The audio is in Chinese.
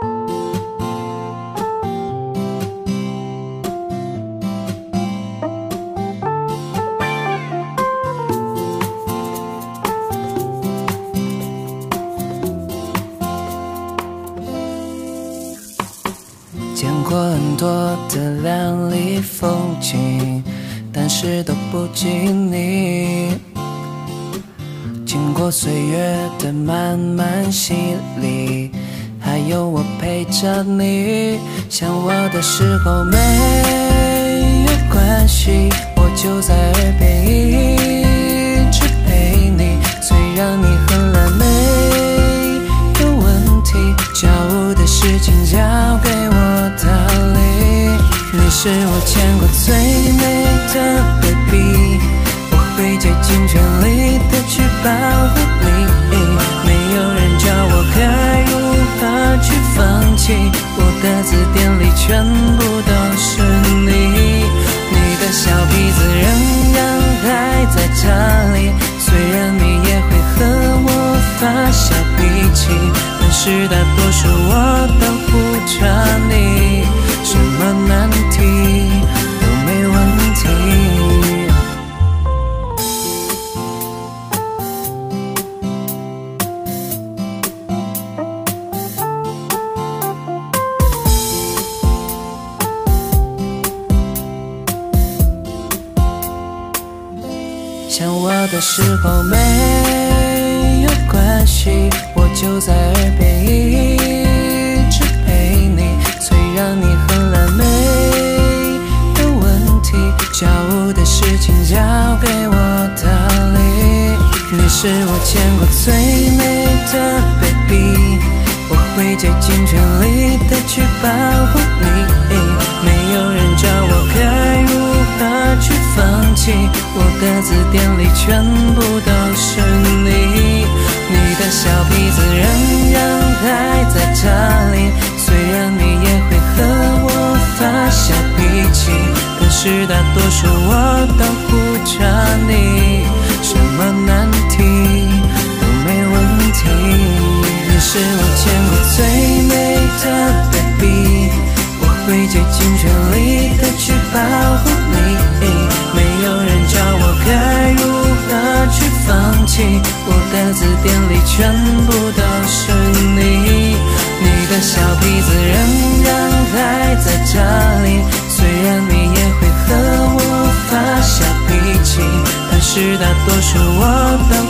见过很多的亮丽风景，但是都不及你。经过岁月的慢慢洗礼，还有我陪着你。想我的时候没有关系，我就在耳边一直陪你。虽然你很懒没有问题，家务的事情交给我打理。你是我见过最美的 baby， 我会竭尽全力的去保护你。没有人教我该如何去放弃，我的字典里全部都是你。你的小鼻子仍然还在这里，虽然你也会和我发小脾气，但是大多数我都护着你，什么难题都没问题。想我的时候没有关系，我就在耳边一直陪你。虽然你很懒没有问题，家务的事情交给我打理。你是我见过最美的 baby， 我会竭尽全力的去保护你。没有人教我该如何去放弃，我的字典里全部都是你。你的小鼻子仍然还在这里，虽然你也会和我发小脾气，但是大多数我都护着你，什么难题都没问题。你是我见过最美的 baby， 我会竭尽全力的去保护你。没有人教我该如何去放弃，我的字典里全部都是你。你的小鼻子仍然还在这里，虽然你也会和我发小脾气，但是大多数我都